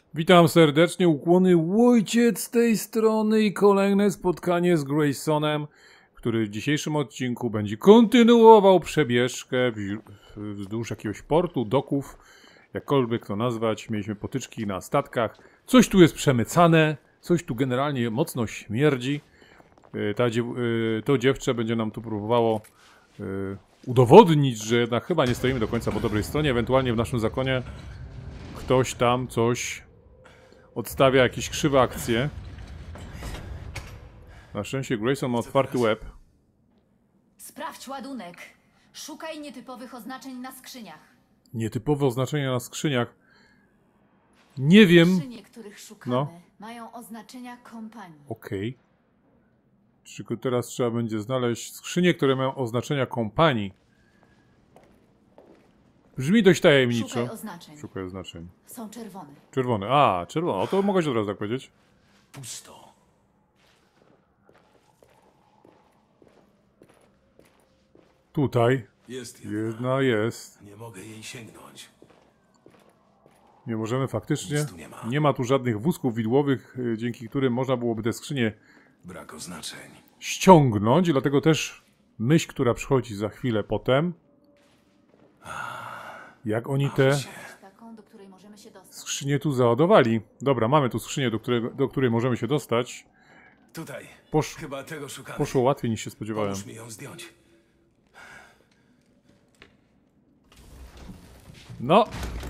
Witam serdecznie, ukłony Wojciech z tej strony i kolejne spotkanie z Graysonem, który w dzisiejszym odcinku będzie kontynuował przebieżkę wzdłuż jakiegoś portu, doków, jakkolwiek to nazwać. Mieliśmy potyczki na statkach, coś tu jest przemycane, coś tu generalnie mocno śmierdzi. To dziewczę będzie nam tu próbowało udowodnić, że jednak chyba nie stoimy do końca po dobrej stronie, ewentualnie w naszym zakonie ktoś tam coś odstawia jakieś krzywe akcje. Na szczęście Grayson ma otwarty łeb. Sprawdź ładunek. Szukaj nietypowych oznaczeń na skrzyniach. Nietypowe oznaczenia na skrzyniach. Nie wiem. Skrzynie, których szukamy, mają oznaczenia kompanii. Okej. Tylko teraz trzeba będzie znaleźć skrzynie, które mają oznaczenia kompanii. Brzmi dość tajemniczo. Szukaj oznaczeń. Szukaj oznaczeń. Są czerwone. Czerwony. A, czerwony. O, to mogę się od razu tak powiedzieć. Pusto. Tutaj. Jest Jedna jest. Nie mogę jej sięgnąć. Nie możemy faktycznie. Nic tu nie ma. Nie ma tu żadnych wózków widłowych, dzięki którym można byłoby te skrzynie Brak oznaczeń. ściągnąć. Dlatego też myśl, która przychodzi za chwilę potem. Jak oni te Taką, do której możemy się dostać. skrzynie tu załadowali. Dobra, mamy tu skrzynię, do której możemy się dostać. Tutaj. Posz, Chyba tego szukamy. poszło łatwiej niż się spodziewałem. Pomóż mi ją zdjąć. No,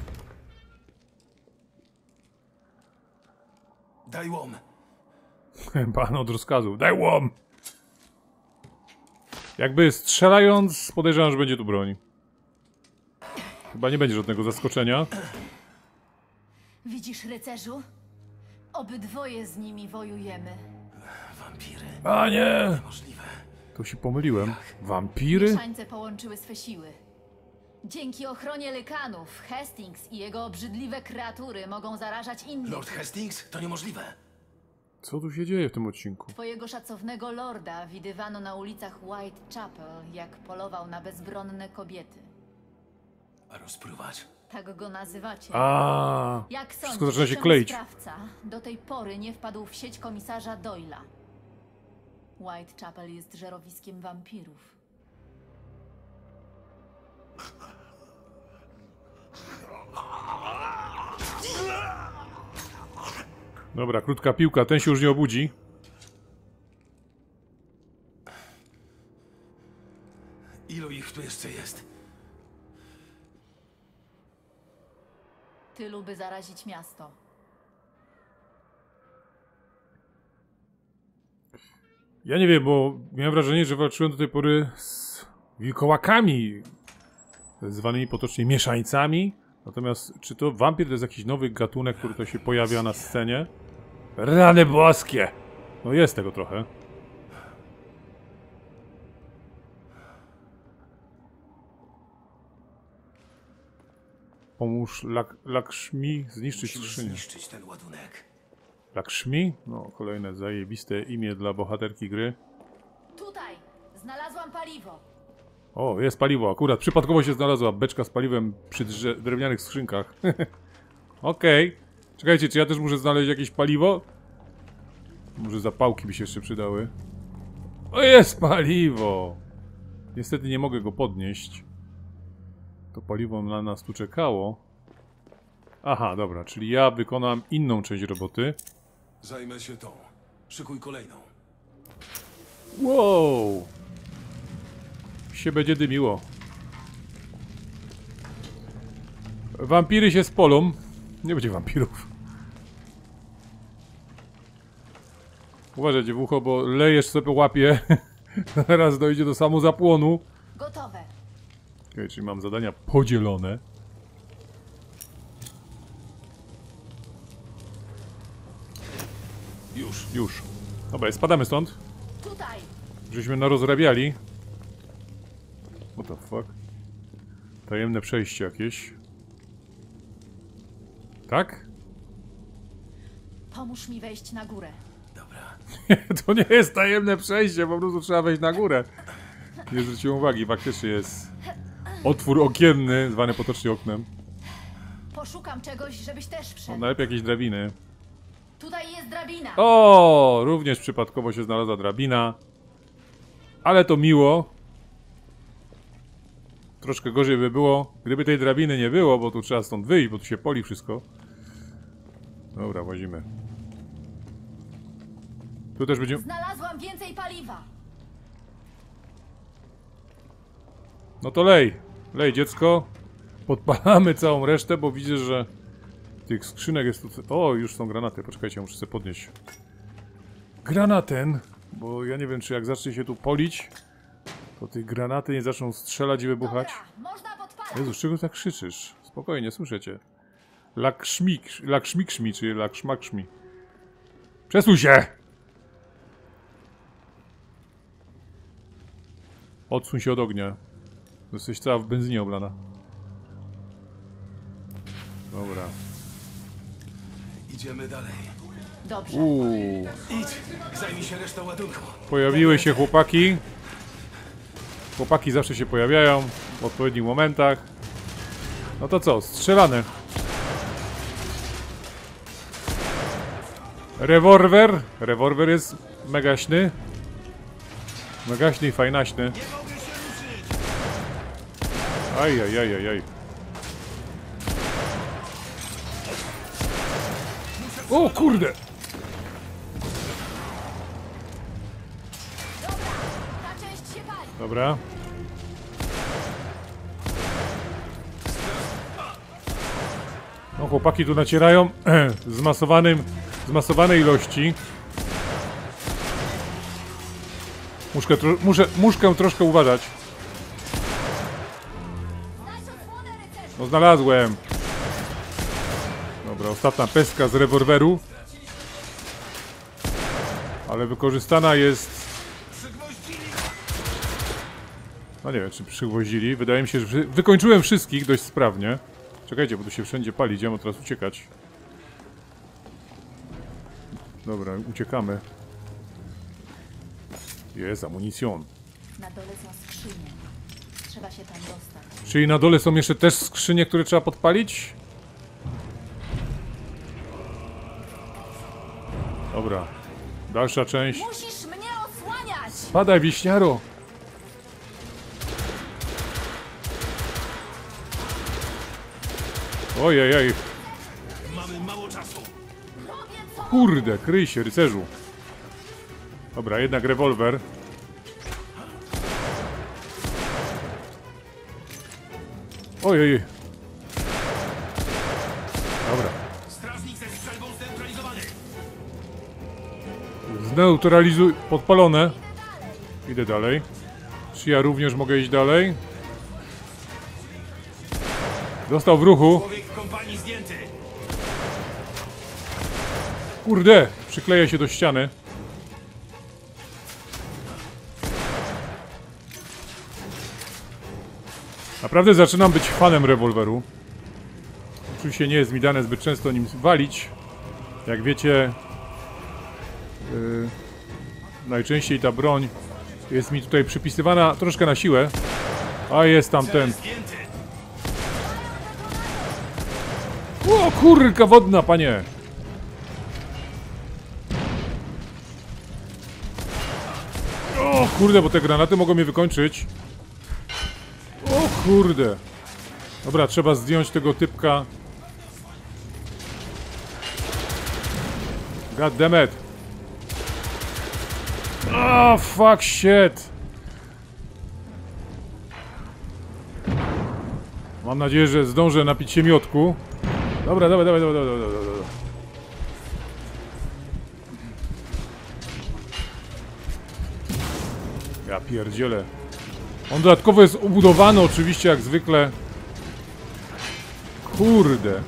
Daj łom. pan od rozkazu. Daj łom! Jakby strzelając, podejrzewam, że będzie tu broń. Chyba nie będzie żadnego zaskoczenia. Widzisz, rycerzu? Obydwoje z nimi wojujemy. Wampiry. A nie! Możliwe. To się pomyliłem. Wampiry? Mieszańce połączyły swe siły. Dzięki ochronie Lykanów, Hastings i jego obrzydliwe kreatury mogą zarażać innych. Lord Hastings? To niemożliwe. Co tu się dzieje w tym odcinku? Twojego szacownego lorda widywano na ulicach Whitechapel, jak polował na bezbronne kobiety. A rozpruwać? Tak go nazywacie. A, Jak wszystko sądzisz, zaczyna się czemu kleić. sprawca do tej pory nie wpadł w sieć komisarza Doyla? Whitechapel jest żerowiskiem wampirów. Dobra, krótka piłka, ten się już nie obudzi. Ilu ich tu jeszcze jest? Tylu, by zarazić miasto. Ja nie wiem, bo miałem wrażenie, że walczyłem do tej pory z wilkołakami, zwanymi potocznie mieszańcami. Natomiast czy to wampir to jest jakiś nowy gatunek, który to się pojawia na scenie? Rany boskie! No jest tego trochę. Pomóż Lakshmi zniszczyć Musimy skrzynię. zniszczyć ten ładunek. Lakshmi? No, kolejne zajebiste imię dla bohaterki gry. Tutaj! Znalazłam paliwo! O, jest paliwo. Akurat przypadkowo się znalazła beczka z paliwem przy drewnianych skrzynkach. Okej. Czekajcie, czy ja też muszę znaleźć jakieś paliwo? Może zapałki by się jeszcze przydały. O, jest paliwo! Niestety nie mogę go podnieść. To paliwo na nas tu czekało. Aha, dobra, czyli ja wykonam inną część roboty. Zajmę się tą. Szykuj kolejną. Wow! Się będzie dymiło. Wampiry się spolą. Nie będzie wampirów. Uważajcie w ucho, bo lejesz sobie łapie. Zaraz dojdzie do samozapłonu. Gotowe! Okay, czyli mam zadania podzielone. Już. Dobra, spadamy stąd. Tutaj! Żeśmy narozrabiali. What the fuck? Tajemne przejście jakieś. Tak? Pomóż mi wejść na górę. Dobra. To nie jest tajemne przejście, po prostu trzeba wejść na górę. Nie zwróciłem uwagi, faktycznie jest otwór okienny, zwany potocznie oknem. Poszukam czegoś, żebyś też No, wszedł. najlepiej jakieś drabiny. Tutaj jest drabina. O, również przypadkowo się znalazła drabina. Ale to miło. Troszkę gorzej by było, gdyby tej drabiny nie było, bo tu trzeba stąd wyjść, bo tu się poli wszystko. Dobra, łazimy. Tu też będziemy... Znalazłam więcej paliwa. No to lej. Lej, dziecko. Podpalamy całą resztę, bo widzę, że tych skrzynek jest tu... O, już są granaty. Poczekajcie, muszę sobie podnieść. Granaten, bo ja nie wiem, czy jak zacznie się tu polić, to tych granaty nie zaczną strzelać i wybuchać. Dobra, można podpalić. Jezu, z czego tak krzyczysz? Spokojnie, słyszę cię. Lakszmikszmi, czy lakszmakszmi. Przesuń się! Odsuń się od ognia. Jesteś cała w benzynie oblana. Dobra. Idziemy dalej. Dobrze. Idź, zajmij się resztą ładunku. Pojawiły się chłopaki. Chłopaki zawsze się pojawiają w odpowiednich momentach. No to co? Strzelane. Rewolwer. Rewolwer jest megaśny. Megaśny i fajnaśny. Aj. O kurde! Dobra, ta część się pali. Dobra. No chłopaki tu nacierają zmasowanej ilości. Muszkę troszkę uważać. Znajdź osłonę, rycerzu. No znalazłem. Dobra, ostatnia pestka z rewolweru. Ale wykorzystana jest... No nie wiem, czy przygwoździli. Wydaje mi się, że wykończyłem wszystkich dość sprawnie. Czekajcie, bo tu się wszędzie pali. Idziemy teraz uciekać. Dobra, uciekamy. Jest amunicjon. Na dole są skrzynie. Trzeba się tam dostać. Czyli na dole są jeszcze też skrzynie, które trzeba podpalić? Dobra. Dalsza część. Musisz mnie osłaniać! Padaj, wieśniaro! Ojej. Mamy mało czasu. Robię co? Kurde, kryj się, rycerzu. Dobra, jednak rewolwer. Ojej. Dobra. Strażnik ze strzelbą zneutralizowany. Zneutralizuj... Podpalone. Idę dalej. Czy ja również mogę iść dalej? Dostał w ruchu. Człowiek kompanii zdjęty. Kurde, przykleja się do ściany. Naprawdę zaczynam być fanem rewolweru. Oczywiście nie jest mi dane zbyt często nim walić. Jak wiecie, najczęściej ta broń jest mi tutaj przypisywana troszkę na siłę. A jest tam ten. Zdjęty. O kurka wodna, panie! O kurde, bo te granaty mogą mnie wykończyć. O kurde. Dobra, trzeba zdjąć tego typka. God damn it. Oh, fuck shit. Mam nadzieję, że zdążę napić się miodku. Dobra, dawaj. Ja pierdzielę. On dodatkowo jest ubudowany oczywiście jak zwykle. Kurde.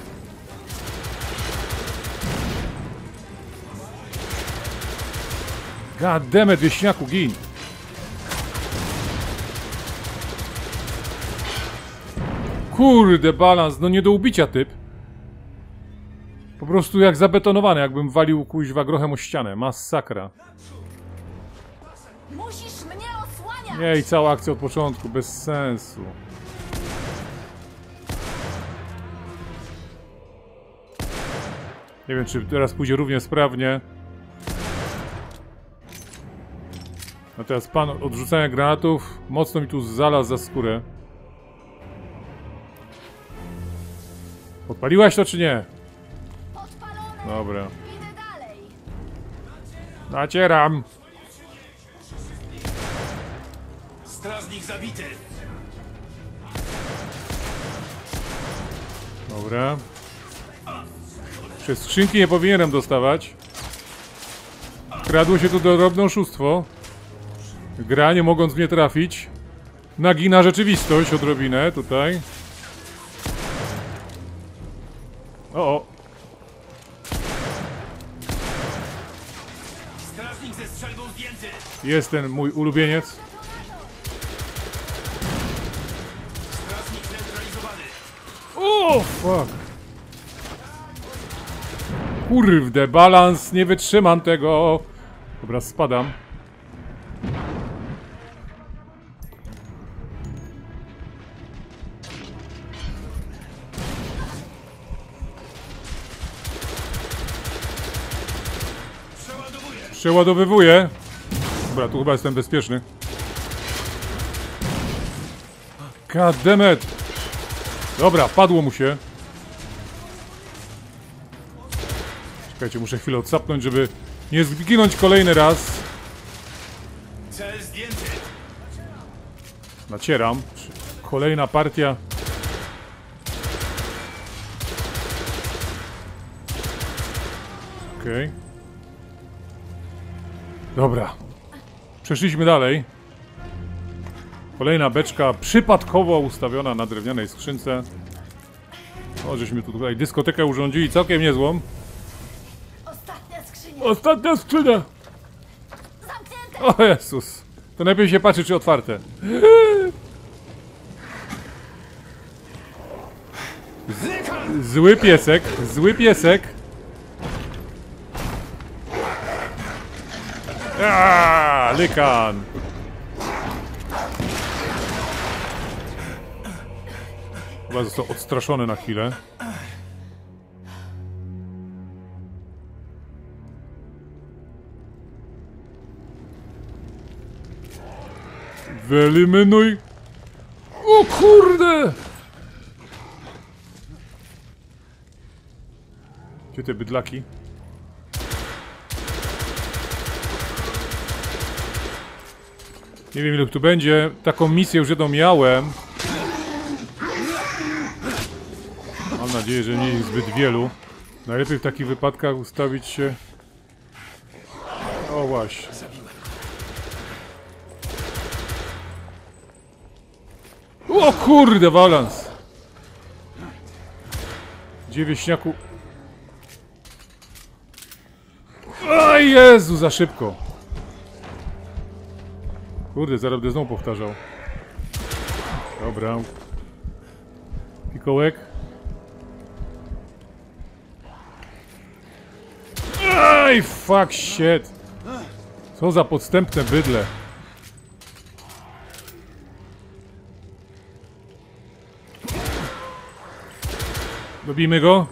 God damn it, wieśniaku, gin. Kurde, balans, no nie do ubicia typ. Po prostu jak zabetonowany, jakbym walił kuźwa grochem o ścianę. Masakra. Musisz mnie osłaniać! Nie, i cała akcja od początku, bez sensu. Nie wiem, czy teraz pójdzie równie sprawnie. A teraz pan odrzucania granatów mocno mi tu zalazł za skórę. Podpaliłaś to, czy nie? Podpalone! Dobra. Idę dalej! Nacieram! Strażnik zabity! Dobra. Przez skrzynki nie powinienem dostawać. Kradło się tu drobne oszustwo. Gra, nie mogąc mnie trafić. Nagina rzeczywistość odrobinę tutaj. O. Strażnik ze strzelbą zdjęty! Jest ten mój ulubieniec. Strażnik zneutralizowany! O, fuck. Kurde, balans, nie wytrzymam tego. Dobra, spadam. Przeładowuję! Przeładowywuję. Dobra, tu chyba jestem bezpieczny. God damn it. Dobra, padło mu się. Czekajcie, muszę chwilę odsapnąć, żeby nie zginąć kolejny raz. Cel zdjęty! Nacieram. Kolejna partia. Okej. Dobra. Przeszliśmy dalej. Kolejna beczka przypadkowo ustawiona na drewnianej skrzynce. O, żeśmy tu tutaj dyskotekę urządzili całkiem niezłą. Ostatnia skrzynia! Ostatnia skrzynia! Zamknięte! O Jezus. To najpierw się patrzy, czy otwarte. Zły piesek, zły piesek. Lykan. Chyba został odstraszony na chwilę. Wyeliminuj. O kurde! Gdzie te bydlaki? Nie wiem, ile tu będzie. Taką misję już jedną miałem. Mam nadzieję, że nie jest zbyt wielu. Najlepiej w takich wypadkach ustawić się... O właśnie. O kurde, walans! Gdzie wieśniaku? O Jezu, za szybko! Kurde, zaraz będę znowu powtarzał. Dobra. Pikołek. Aj, fuck shit! Co za podstępne bydle. Dobijmy go.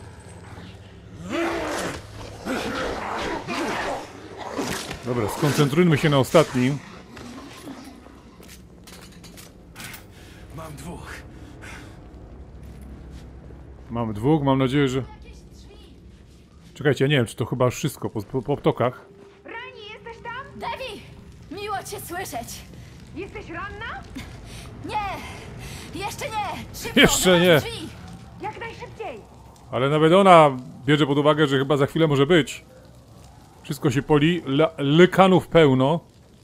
Dobra, skoncentrujmy się na ostatnim. Mam dwóch. Mamy dwóch, mam nadzieję, że... Czekajcie, ja nie wiem, czy to chyba już wszystko po ptokach. Rani, jesteś tam? Devi! Miło cię słyszeć! Jesteś ranna? Nie! Jeszcze nie! Szybko, Jeszcze do nie. drzwi! Jak najszybciej! Ale nawet ona bierze pod uwagę, że chyba za chwilę może być. Wszystko się poli, lykanów pełno.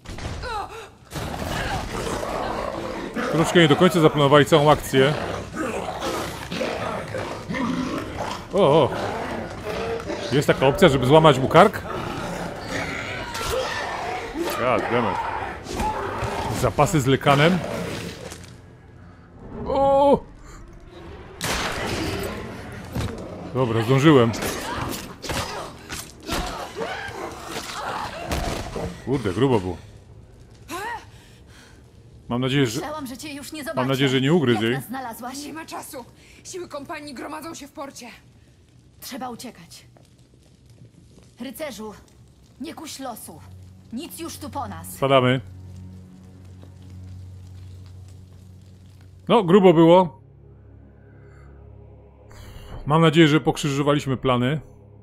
Troszkę nie do końca zaplanowali całą akcję. O! Jest taka opcja, żeby złamać mu kark? God damn it. Zapasy z lykanem. O! Dobra, zdążyłem. Kurde, grubo było. Mam nadzieję, że... Myślałam, że cię już nie zobaczę. Mam nadzieję, że nie ugryzł Jak jej. nas znalazłaś? Nie ma czasu! Siły kompanii gromadzą się w porcie. Trzeba uciekać. Rycerzu, nie kuś losu. Nic już tu po nas. Spadamy. No, grubo było. Mam nadzieję, że pokrzyżowaliśmy plany.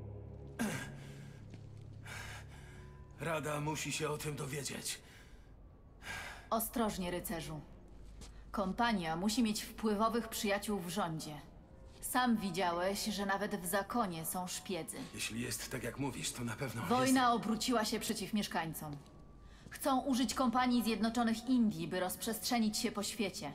Rada musi się o tym dowiedzieć. Ostrożnie, rycerzu. Kompania musi mieć wpływowych przyjaciół w rządzie. Sam widziałeś, że nawet w zakonie są szpiedzy. Jeśli jest tak jak mówisz, to na pewno Wojna obróciła się przeciw mieszkańcom. Chcą użyć Kompanii Zjednoczonych Indii, by rozprzestrzenić się po świecie.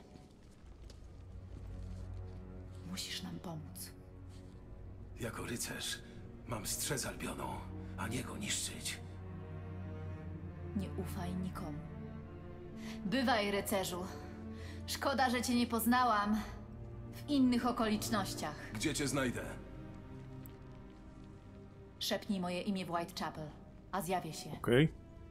Musisz nam pomóc. Jako rycerz mam strzec Albionu, a nie go niszczyć. Nie ufaj nikomu. Bywaj, rycerzu. Szkoda, że cię nie poznałam w innych okolicznościach. Gdzie cię znajdę? Szepnij moje imię w Whitechapel, a zjawię się. Okej.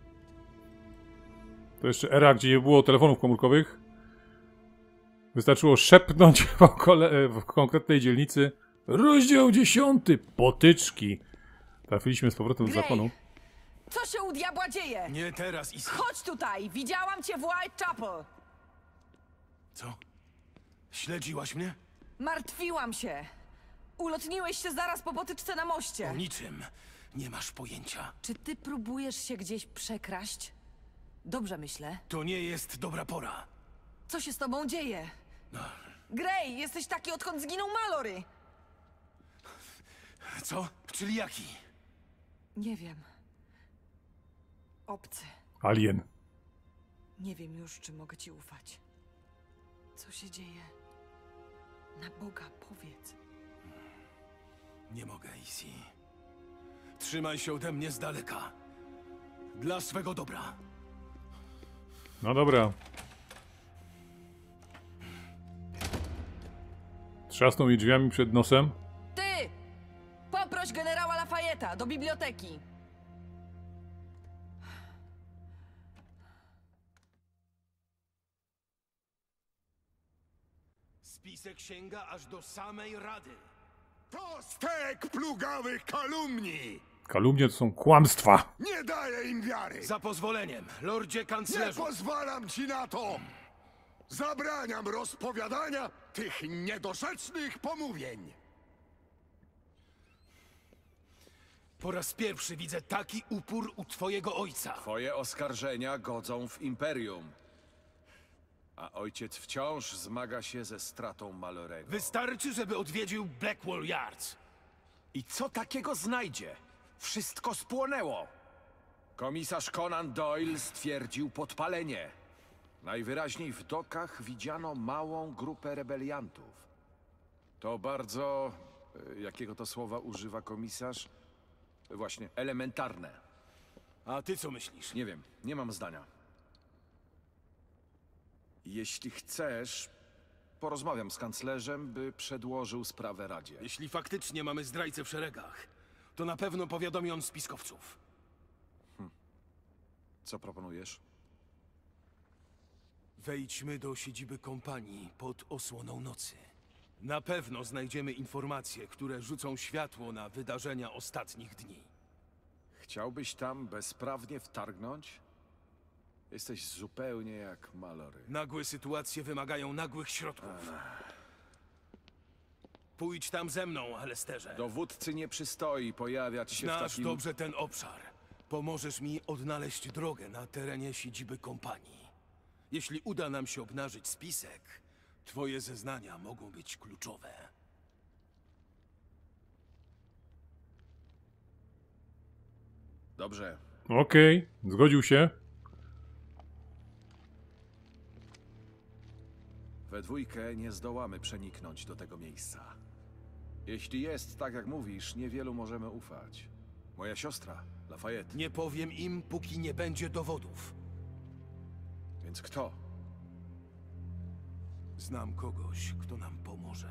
To jeszcze era, gdzie nie było telefonów komórkowych. Wystarczyło szepnąć w konkretnej dzielnicy. Rozdział 10. Potyczki. Trafiliśmy z powrotem do Grey! zakonu. Co się u diabła dzieje? Nie teraz, Isi. Chodź tutaj! Widziałam cię w Whitechapel! Co? Śledziłaś mnie? Martwiłam się! Ulotniłeś się zaraz po potyczce na moście. O niczym. Nie masz pojęcia. Czy ty próbujesz się gdzieś przekraść? Dobrze myślę. To nie jest dobra pora. Co się z tobą dzieje? Grey, jesteś taki, odkąd zginął Mallory! Co? Czyli jaki? Nie wiem. Obcy. Alien. Nie wiem już, czy mogę ci ufać. Co się dzieje? Na Boga, powiedz. Nie mogę, Isi. Trzymaj się ode mnie z daleka. Dla swego dobra. No dobra. Trzasnął mi drzwiami przed nosem. Ty! Poproś generała Lafayette'a do biblioteki. Spisek sięga aż do samej Rady. To stek plugawych kalumnii! Kalumnie to są kłamstwa. Nie daję im wiary! Za pozwoleniem, lordzie Nie kanclerzu. pozwalam ci na to! Zabraniam rozpowiadania tych niedorzecznych pomówień! Po raz pierwszy widzę taki upór u twojego ojca. Twoje oskarżenia godzą w imperium. A ojciec wciąż zmaga się ze stratą Mallorego. Wystarczy, żeby odwiedził Blackwall Yards. I co takiego znajdzie? Wszystko spłonęło. Komisarz Conan Doyle stwierdził podpalenie. Najwyraźniej w dokach widziano małą grupę rebeliantów. To bardzo... jakiego to słowa używa komisarz? Właśnie, elementarne. A ty co myślisz? Nie wiem, nie mam zdania. Jeśli chcesz, porozmawiam z kanclerzem, by przedłożył sprawę Radzie. Jeśli faktycznie mamy zdrajcę w szeregach, to na pewno powiadomi on spiskowców. Co proponujesz? Wejdźmy do siedziby kompanii pod osłoną nocy. Na pewno znajdziemy informacje, które rzucą światło na wydarzenia ostatnich dni. Chciałbyś tam bezprawnie wtargnąć? Jesteś zupełnie jak Mallory. Nagłe sytuacje wymagają nagłych środków. Pójdź tam ze mną, Alesterze. Dowódcy nie przystoi pojawiać się w Znasz takim... dobrze ten obszar. Pomożesz mi odnaleźć drogę na terenie siedziby kompanii. Jeśli uda nam się obnażyć spisek, twoje zeznania mogą być kluczowe. Dobrze. Okej, zgodził się. We dwójkę nie zdołamy przeniknąć do tego miejsca. Jeśli jest tak, jak mówisz, niewielu możemy ufać. Moja siostra, Lafayette. Nie powiem im, póki nie będzie dowodów. Więc kto? Znam kogoś, kto nam pomoże.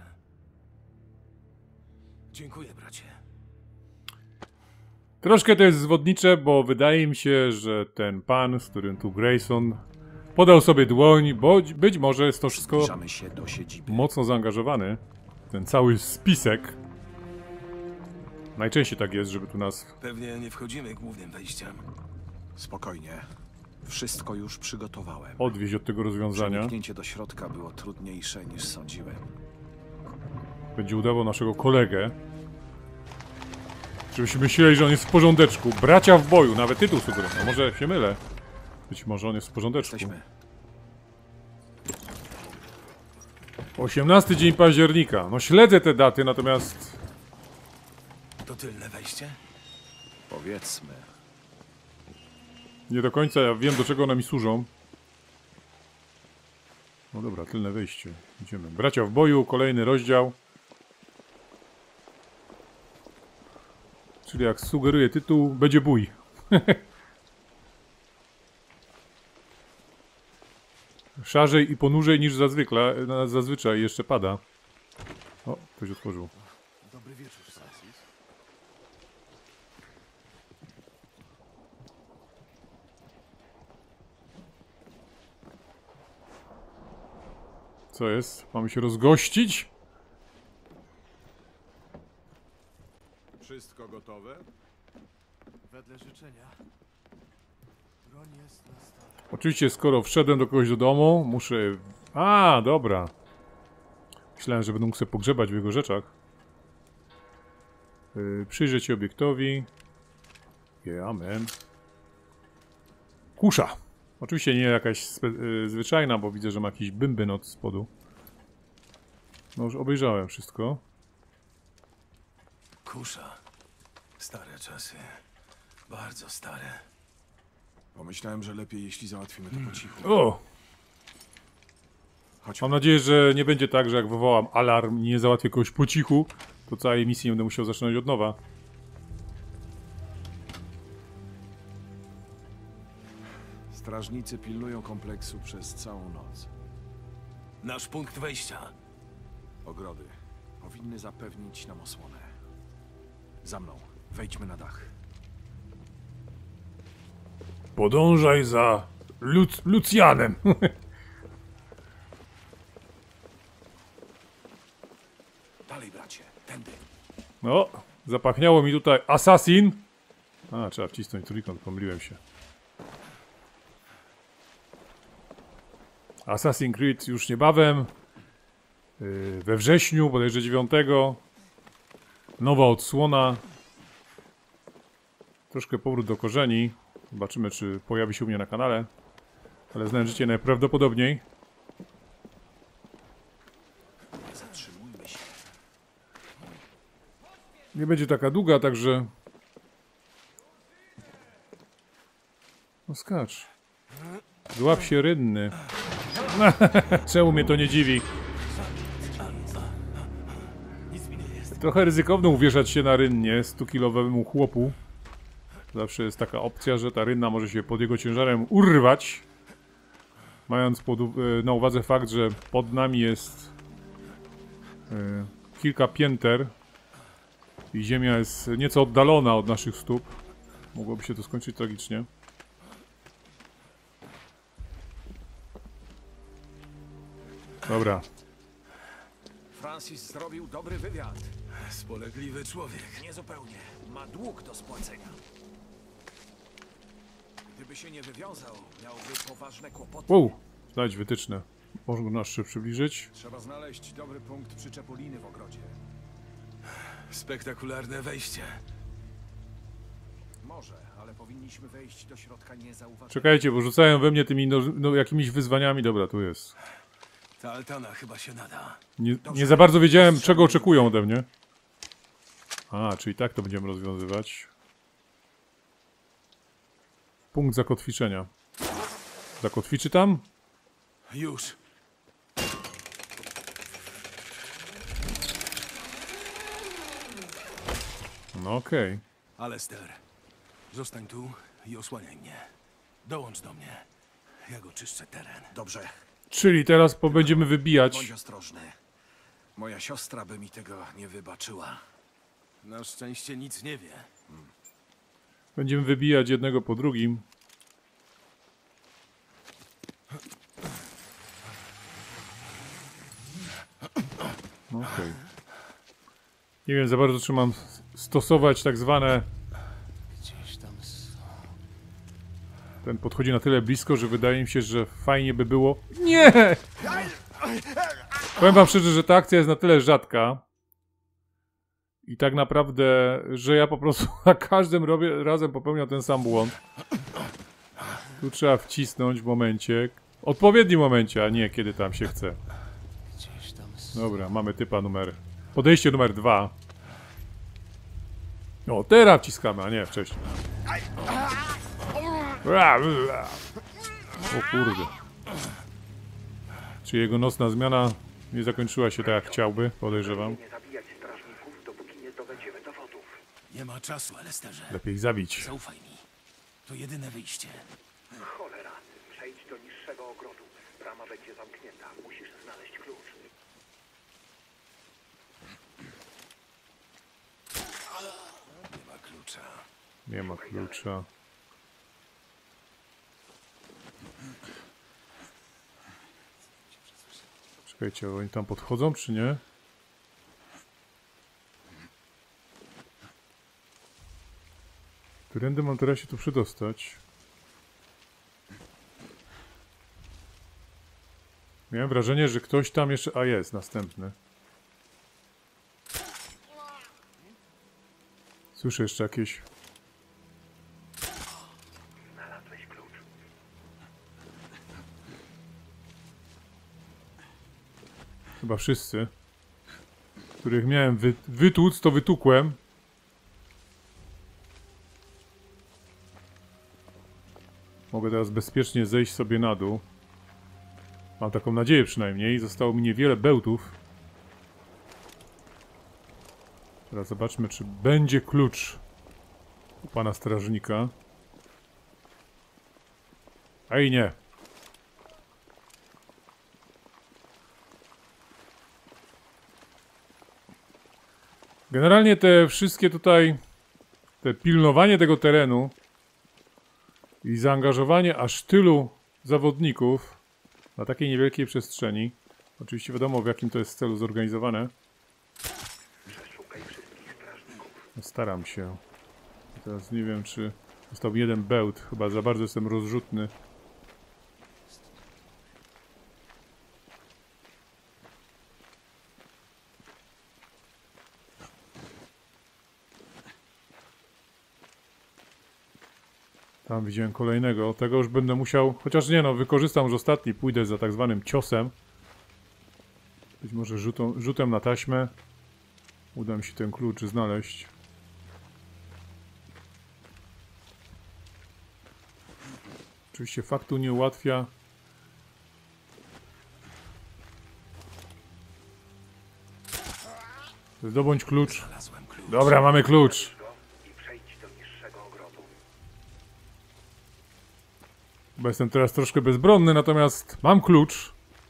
Dziękuję, bracie. Troszkę to jest zwodnicze, bo wydaje mi się, że ten pan, z którym tu Grayson podał sobie dłoń, bo być może jest to wszystko Zbliżamy się do siedziby. mocno zaangażowany. Ten cały spisek. Najczęściej tak jest, żeby tu nas... Pewnie nie wchodzimy głównym wejściem. Spokojnie. Wszystko już przygotowałem. odwieźć od tego rozwiązania. Przeniknięcie do środka było trudniejsze niż sądziłem. Będzie udawał naszego kolegę. Żebyśmy myśleli, że on jest w porządeczku. Bracia w boju, nawet tytuł sugeruje. A może się mylę? Być może on jest w porządeczku. Jesteśmy. 18 dzień października. No śledzę te daty, natomiast... To tylne wejście? Powiedzmy. Nie do końca ja wiem, do czego one mi służą. No dobra, tylne wejście. Idziemy. Bracia w boju, kolejny rozdział. Czyli jak sugeruje tytuł, będzie bój. Szarzej i ponurzej niż zazwyczaj jeszcze pada. O, ktoś otworzył. Dobry wieczór, Francis. Co jest? Mamy się rozgościć? Wszystko gotowe? Wedle życzenia. Broń jest na stole. Oczywiście, skoro wszedłem do kogoś do domu, muszę... A, dobra. Myślałem, że będę mógł sobie pogrzebać w jego rzeczach. Przyjrzeć się obiektowi. Amen. Kusza. Oczywiście nie jakaś zwyczajna, bo widzę, że ma jakiś bęben od spodu. No już obejrzałem wszystko. Kusza. Stare czasy. Bardzo stare. Pomyślałem, że lepiej, jeśli załatwimy to po cichu. O! Chodźmy. Mam nadzieję, że nie będzie tak, że jak wywołam alarm i nie załatwię kogoś po cichu, to całej misji nie będę musiał zaczynać od nowa. Strażnicy pilnują kompleksu przez całą noc. Nasz punkt wejścia. Ogrody powinny zapewnić nam osłonę. Za mną. Wejdźmy na dach. Podążaj za Lucjanem. Dalej, bracie. Tędy. No, zapachniało mi tutaj Assassin. A, trzeba wcisnąć trójkąt, pomyliłem się. Assassin's Creed już niebawem. We wrześniu, bodajże 9. Nowa odsłona. Troszkę powrót do korzeni. Zobaczymy, czy pojawi się u mnie na kanale. Ale znając życie najprawdopodobniej. Zatrzymujmy się. Nie będzie taka długa, także... No skacz. Złap się rynny. Czemu mnie to nie dziwi? Nic mi nie jest. Trochę ryzykowne uwieszać się na rynnie 100-kilowemu chłopu. Zawsze jest taka opcja, że ta rynna może się pod jego ciężarem urwać. Mając na uwadze fakt, że pod nami jest kilka pięter i ziemia jest nieco oddalona od naszych stóp. Mogłoby się to skończyć tragicznie. Dobra. Francis zrobił dobry wywiad. Spolegliwy człowiek. Niezupełnie. Ma dług do spłacenia. Gdyby się nie wywiązał, miałby poważne kłopoty. Wow, znajdź wytyczne. Można nas jeszcze przybliżyć. Trzeba znaleźć dobry punkt przyczepu liny w ogrodzie. Spektakularne wejście. Może, ale powinniśmy wejść do środka niezauważeni. Czekajcie, bo rzucają we mnie tymi jakimiś wyzwaniami. Dobra, tu jest. Ta altana chyba się nada. Nie za bardzo wiedziałem, czego oczekują ode mnie. A, czyli tak to będziemy rozwiązywać. Punkt zakotwiczenia. Zakotwiczy tam? Już. No okej. Alester, zostań tu i osłaniaj mnie. Dołącz do mnie. Ja go czyszczę teren. Dobrze, Czyli teraz będziemy wybijać. bądź ostrożny. Moja siostra by mi tego nie wybaczyła. Na szczęście nic nie wie. Będziemy wybijać jednego po drugim. Okej. Nie wiem za bardzo, czy mam stosować tak zwane... Ten podchodzi na tyle blisko, że wydaje mi się, że fajnie by było... Nie! Powiem wam szczerze, że ta akcja jest na tyle rzadka i tak naprawdę, że ja po prostu na każdym razem popełniam ten sam błąd. Tu trzeba wcisnąć w momencie, odpowiednim momencie, a nie kiedy tam się chce. Dobra, mamy typa podejście numer 2. O, teraz wciskamy, a nie wcześniej. O kurde. Czy jego nocna zmiana nie zakończyła się tak jak chciałby? Podejrzewam. Nie ma czasu, Alesterze. Lepiej ich zabić. Zaufaj mi. To jedyne wyjście. Cholera, przejdź do niższego ogrodu. Brama będzie zamknięta. Musisz znaleźć klucz. Nie ma klucza. Nie ma klucza. Czekajcie, oni tam podchodzą, czy nie? Którędy mam teraz się tu przedostać? Miałem wrażenie, że ktoś tam jeszcze... A jest, następny. Słyszę jeszcze jakieś... Znalazłeś klucz. Chyba wszyscy. Których miałem wytłuc, to wytukłem. Mogę teraz bezpiecznie zejść sobie na dół. Mam taką nadzieję przynajmniej. Zostało mi niewiele bełtów. Teraz zobaczmy, czy będzie klucz u pana strażnika. A i nie. Generalnie te wszystkie tutaj, te pilnowanie tego terenu i zaangażowanie aż tylu zawodników na takiej niewielkiej przestrzeni. Oczywiście wiadomo, w jakim to jest celu zorganizowane. No, staram się. Teraz nie wiem, czy został jeden bełt. Chyba za bardzo jestem rozrzutny. Tam widziałem kolejnego. Tego już będę musiał... Chociaż nie no, wykorzystam już ostatni. Pójdę za tak zwanym ciosem. Być może rzutem na taśmę. Uda mi się ten klucz znaleźć. Oczywiście faktu nie ułatwia. Zdobądź klucz. Dobra, mamy klucz. I przejdź do niższego ogrodu. Bo jestem teraz troszkę bezbronny, natomiast mam klucz.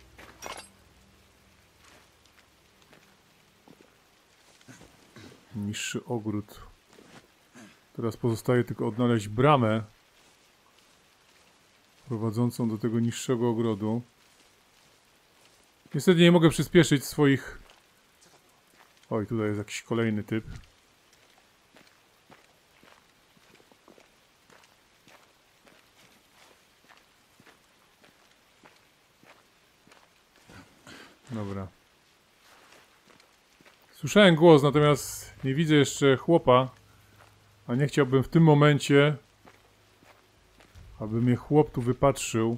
Niższy ogród. Teraz pozostaje tylko odnaleźć bramę prowadzącą do tego niższego ogrodu. Niestety nie mogę przyspieszyć swoich... Oj, tutaj jest jakiś kolejny typ. Dobra. Słyszałem głos, natomiast nie widzę jeszcze chłopa. A nie chciałbym w tym momencie, aby mnie chłop tu wypatrzył.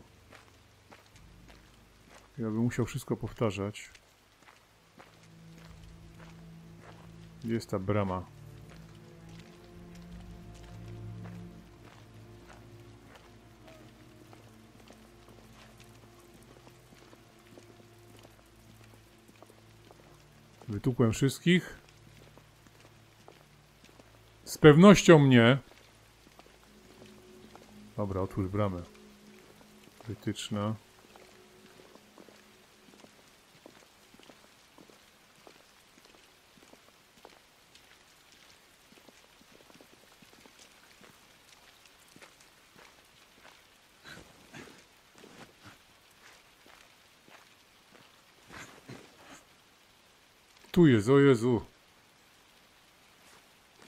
Ja bym musiał wszystko powtarzać. Gdzie jest ta brama? Wytukłem wszystkich. Z pewnością mnie. Dobra, otwórz bramę. Wytyczna. Tu jest, o Jezu.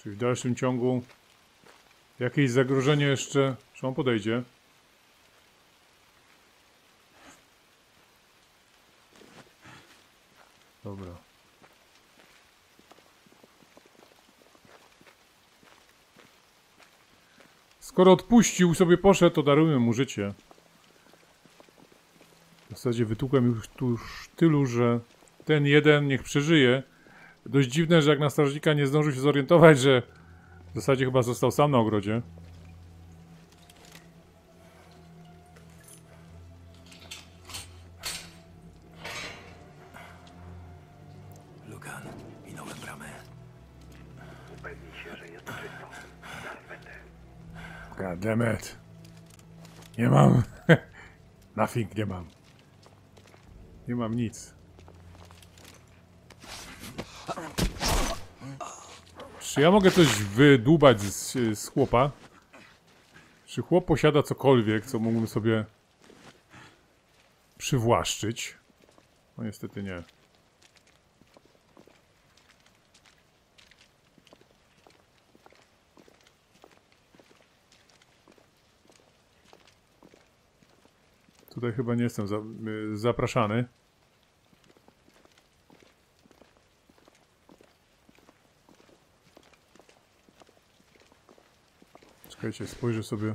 Czyli w dalszym ciągu jakieś zagrożenie jeszcze... Czy on podejdzie? Dobra. Skoro odpuścił, sobie poszedł, to darujmy mu życie. W zasadzie wytłukłem już tu tylu, że ten jeden niech przeżyje. Dość dziwne, że jak na strażnika nie zdążył się zorientować, że w zasadzie chyba został sam na ogrodzie. Lukan, minąłem bramę. Upewnij się, że jest czysto. Zaraz będę. God damn it. Nie mam. Nothing nie mam. Nie mam nic. Czy ja mogę coś wydłubać z chłopa? Czy chłop posiada cokolwiek, co mógłbym sobie przywłaszczyć? No niestety nie. Tutaj chyba nie jestem zapraszany. Czekajcie, spojrzę sobie.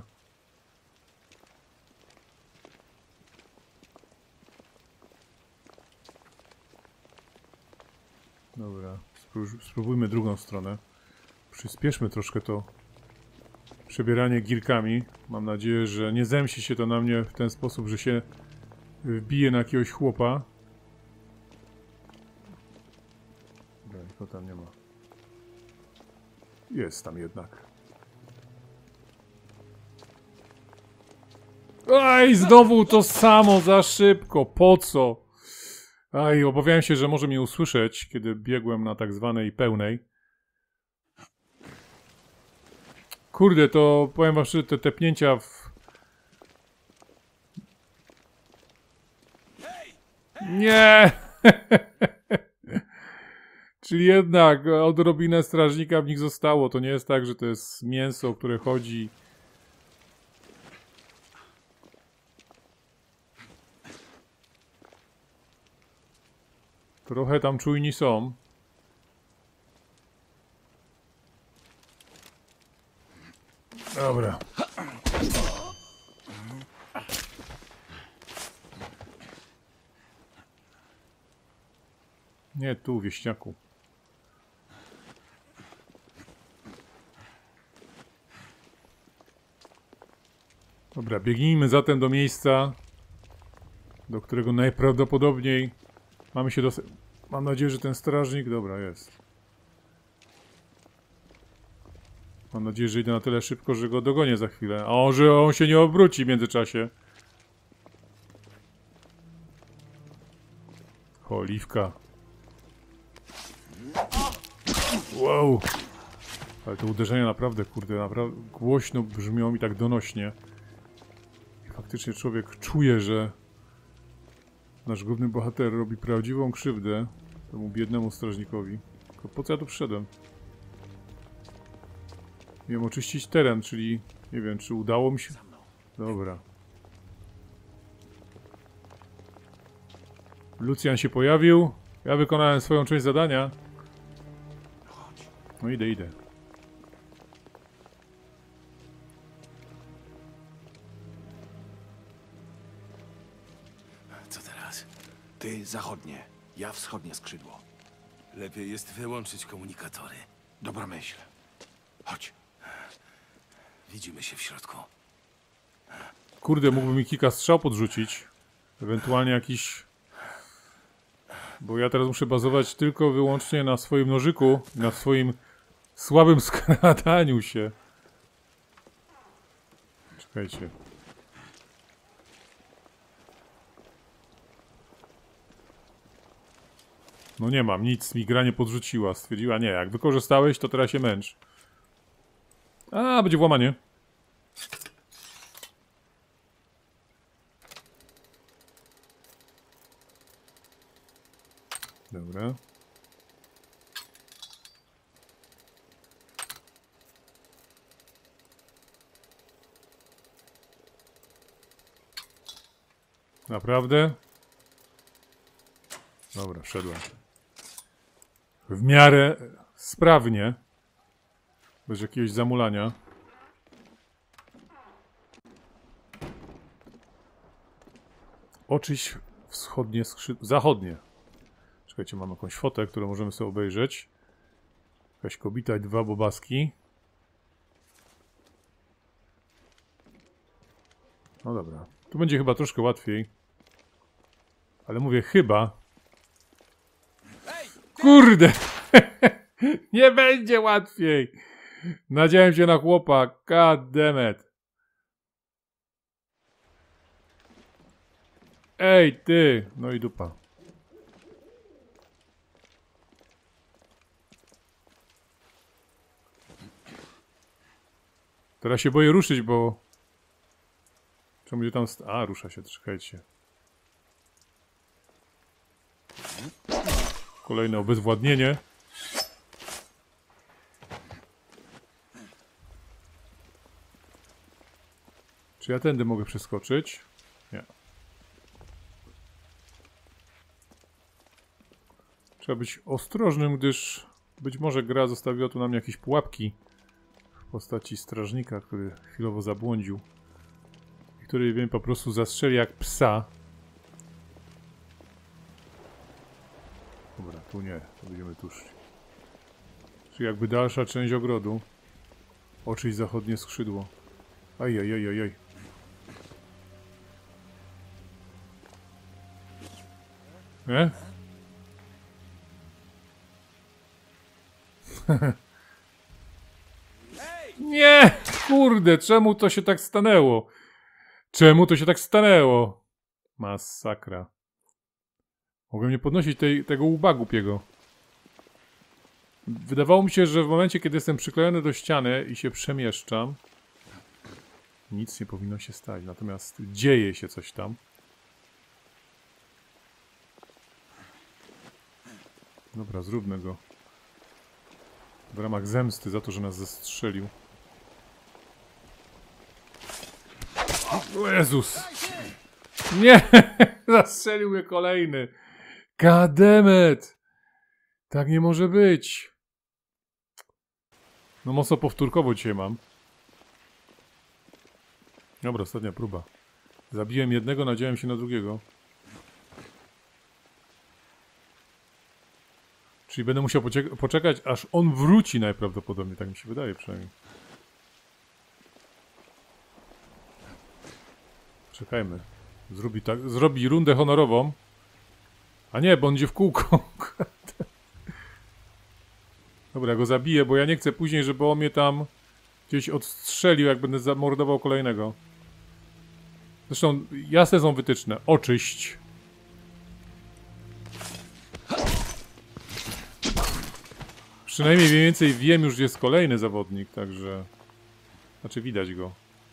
Dobra, spróbujmy drugą stronę. Przyspieszmy troszkę to przebieranie gilkami. Mam nadzieję, że nie zemści się to na mnie w ten sposób, że się wbije na jakiegoś chłopa. Dobra, nikogo tam nie ma. Jest tam jednak. Aj, znowu to samo, za szybko, po co? Aj, obawiałem się, że może mnie usłyszeć, kiedy biegłem na tak zwanej pełnej. Kurde, to powiem wam, że te tepnięcia w... Nie! Czyli jednak odrobinę strażnika w nich zostało. To nie jest tak, że to jest mięso, które chodzi... Trochę tam czujni są. Dobra. Nie tu, wieśniaku. Dobra, biegnijmy zatem do miejsca, do którego najprawdopodobniej mamy się dostać. Mam nadzieję, że ten strażnik... Dobra, jest. Mam nadzieję, że idę na tyle szybko, że go dogonię za chwilę. A że on się nie obróci w międzyczasie. Oliwka. Wow. Ale te uderzenia naprawdę, kurde, naprawdę głośno brzmią i tak donośnie. I faktycznie człowiek czuje, że nasz główny bohater robi prawdziwą krzywdę temu biednemu strażnikowi. Tylko po co ja tu przyszedłem? Miałem oczyścić teren, czyli nie wiem, czy udało mi się... Dobra. Lucjan się pojawił. Ja wykonałem swoją część zadania. No idę. Co teraz? Ty zachodnie, ja wschodnie skrzydło. Lepiej jest wyłączyć komunikatory. Dobra myśl. Chodź. Widzimy się w środku. Kurde, mógłbym mi kilka strzał podrzucić. Ewentualnie jakiś... Bo ja teraz muszę bazować tylko wyłącznie na swoim nożyku, na swoim słabym skradaniu się. Czekajcie. No nie mam, nic mi gra nie podrzuciła. Stwierdziła, nie, jak wykorzystałeś, to teraz się męcz. A, będzie włamanie. Dobra. Naprawdę? Dobra, wszedłem. W miarę sprawnie. Bez jakiegoś zamulania. Oczyś wschodnie skrzydło. Zachodnie. Czekajcie, mam jakąś fotę, którą możemy sobie obejrzeć. Jakaś kobita i 2 bobaski. No dobra. Tu będzie chyba troszkę łatwiej. Ale mówię chyba. Kurde! Nie będzie łatwiej! Nadziałem się na chłopa. God damn it. Ej, ty! No i dupa. Teraz się boję ruszyć, bo... Czemu będzie tam... A, rusza się, czekajcie. Kolejne obezwładnienie. Czy ja tędy mogę przeskoczyć? Nie. Trzeba być ostrożnym, gdyż być może gra zostawiła tu nam jakieś pułapki w postaci strażnika, który chwilowo zabłądził i który, wiem, po prostu zastrzeli jak psa. Dobra, tu nie, to będziemy tu szli. Czy jakby dalsza część ogrodu. Oczyś zachodnie skrzydło. Ajajajajaj. Nie? Nie! Kurde, czemu to się tak stanęło? Czemu to się tak stanęło? Masakra. Mogłem nie podnosić tego łba głupiego. Wydawało mi się, że w momencie, kiedy jestem przyklejony do ściany i się przemieszczam, nic nie powinno się stać. Natomiast dzieje się coś tam. Dobra, zróbmy go. W ramach zemsty za to, że nas zestrzelił. O Jezus! Nie! Zastrzelił mnie kolejny. God damn it! Tak nie może być. No mocno powtórkowo dzisiaj mam. Dobra, ostatnia próba. Zabiłem jednego, nadziałem się na drugiego. Czyli będę musiał poczekać, aż on wróci najprawdopodobniej. Tak mi się wydaje przynajmniej. Czekajmy. Zrobi rundę honorową. A nie, bo on idzie w kółko. Dobra, ja go zabiję, bo ja nie chcę później, żeby on mnie tam gdzieś odstrzelił, jak będę zamordował kolejnego. Zresztą jasne są wytyczne. Oczyść. Przynajmniej mniej więcej wiem już, gdzie jest kolejny zawodnik, także... Znaczy widać go.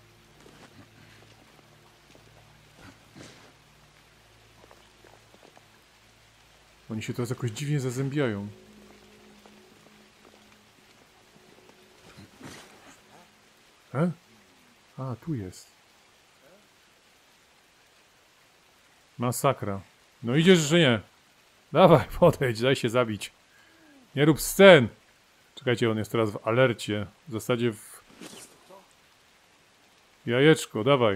Oni się teraz jakoś dziwnie zazębiają. A, tu jest. Masakra. No idziesz, że nie. Dawaj, podejdź, daj się zabić. Nie rób scen. Czekajcie, on jest teraz w alercie. W zasadzie w... Jajeczko, dawaj.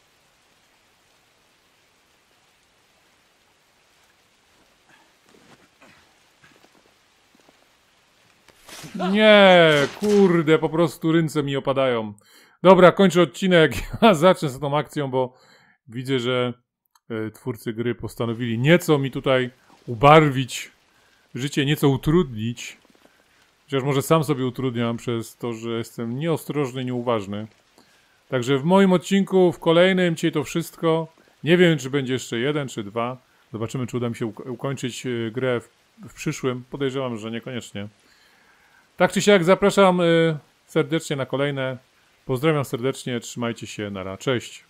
Nie, kurde, po prostu ręce mi opadają. Dobra, kończę odcinek. Ja zacznę z tą akcją, bo widzę, że twórcy gry postanowili nieco mi tutaj ubarwić życie, nieco utrudnić. Chociaż może sam sobie utrudniam przez to, że jestem nieostrożny, nieuważny. Także w moim odcinku, w kolejnym dzisiaj to wszystko. Nie wiem, czy będzie jeszcze 1 czy 2. Zobaczymy, czy uda mi się ukończyć grę w przyszłym. Podejrzewam, że niekoniecznie. Tak czy siak zapraszam serdecznie na kolejne. Pozdrawiam serdecznie, trzymajcie się, nara, cześć.